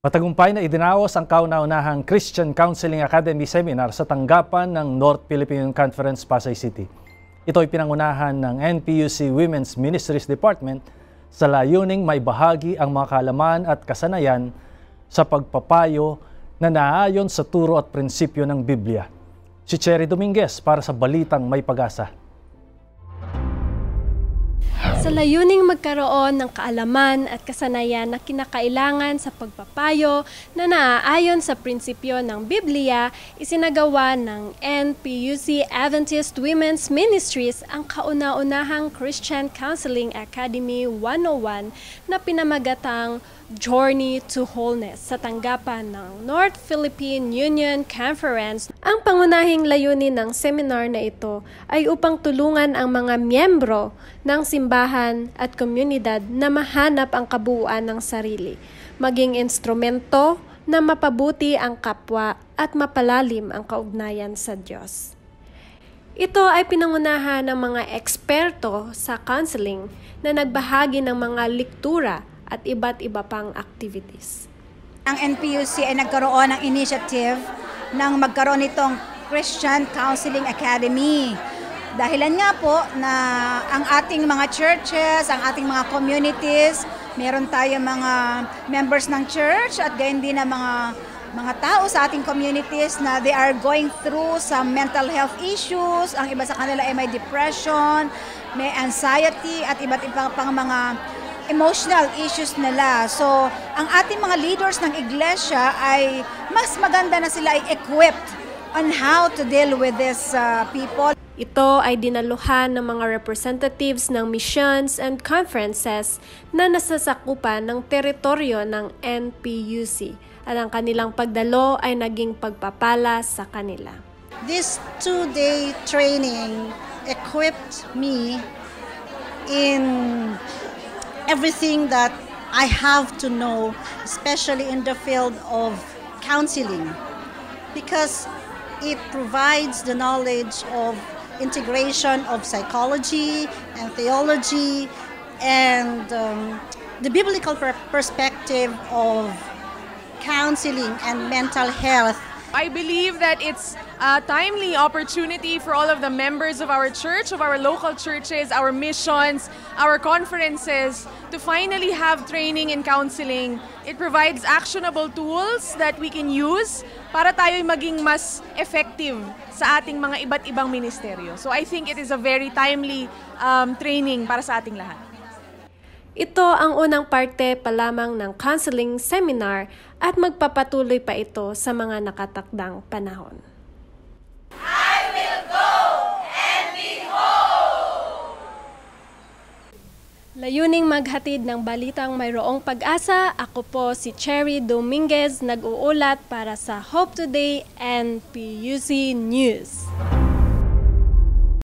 Matagumpay na idinaos ang kauna-unahang Christian Counseling Academy Seminar sa tanggapan ng North Philippine Conference, Pasay City. Ito ay pinangunahan ng NPUC Women's Ministries Department sa layuning may bahagi ang mga kaalaman at kasanayan sa pagpapayo na naayon sa turo at prinsipyo ng Biblia. Si Cherry Dominguez para sa Balitang May Pag-asa. Sa layuning magkaroon ng kaalaman at kasanayan na kinakailangan sa pagpapayo na naaayon sa prinsipyo ng Biblia, isinagawa ng NPUC Adventist Women's Ministries ang kauna-unahang Christian Counseling Academy 101 na pinamagatang Journey to Wholeness sa tanggapan ng North Philippine Union Conference. Ang pangunahing layunin ng seminar na ito ay upang tulungan ang mga miyembro ng simbahan at komunidad na mahanap ang kabuuan ng sarili, maging instrumento na mapabuti ang kapwa at mapalalim ang kaugnayan sa Diyos. Ito ay pinangunahan ng mga eksperto sa counseling na nagbahagi ng mga lektura at iba't iba pang activities. Ang NPUC ay nagkaroon ng initiative ng magkaroon nitong Christian Counseling Academy. Dahilan nga po na ang ating mga churches, ang ating mga communities, meron tayo mga members ng church at gayon din na mga tao sa ating communities na they are going through some mental health issues. Ang iba sa kanila ay may depression, may anxiety at iba't ibang pang mga emotional issues nila. So, ang ating mga leaders ng iglesia ay mas maganda na sila ay equipped on how to deal with these people. Ito ay dinaluhan ng mga representatives ng missions and conferences na nasasakupan ng teritoryo ng NPUC at ang kanilang pagdalo ay naging pagpapala sa kanila. This 2-day training equipped me in everything that I have to know, especially in the field of counseling, because it provides the knowledge of integration of psychology and theology and the biblical perspective of counseling and mental health. I believe that it's a timely opportunity for all of the members of our church, of our local churches, our missions, our conferences, to finally have training in counseling. It provides actionable tools that we can use para tayo'y maging mas effective sa ating mga iba't ibang ministeryo. So I think it is a very timely training para sa ating lahat. Ito ang unang parte pa lamang ng counseling seminar at magpapatuloy pa ito sa mga nakatakdang panahon. I will go and be whole! Layuning maghatid ng balitang mayroong pag-asa, ako po si Cherry Dominguez, nag-uulat para sa Hope Today NPUC News.